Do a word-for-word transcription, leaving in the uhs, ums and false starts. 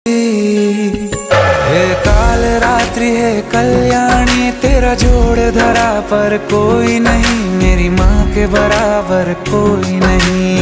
हे काल रात्रि है कल्याणी, तेरा जोड़ धरा पर कोई नहीं, मेरी माँ के बराबर कोई नहीं।